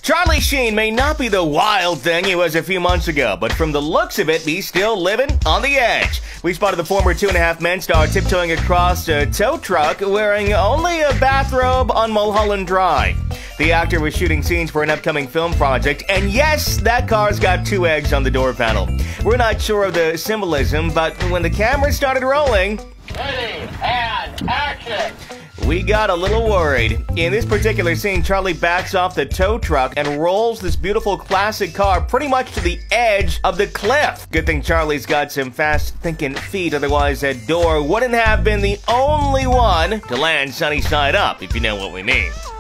Charlie Sheen may not be the wild thing he was a few months ago, but from the looks of it, he's still living on the edge. We spotted the former 2.5 Men star tiptoeing across a tow truck wearing only a bathrobe on Mulholland Drive. The actor was shooting scenes for an upcoming film project, and yes, that car's got 2 eggs on the door panel. We're not sure of the symbolism, but when the camera started rolling... Ready, and action! We got a little worried. In this particular scene, Charlie backs off the tow truck and rolls this beautiful classic car pretty much to the edge of the cliff. Good thing Charlie's got some fast-thinking feet, otherwise that door wouldn't have been the only one to land sunny side up, if you know what we mean.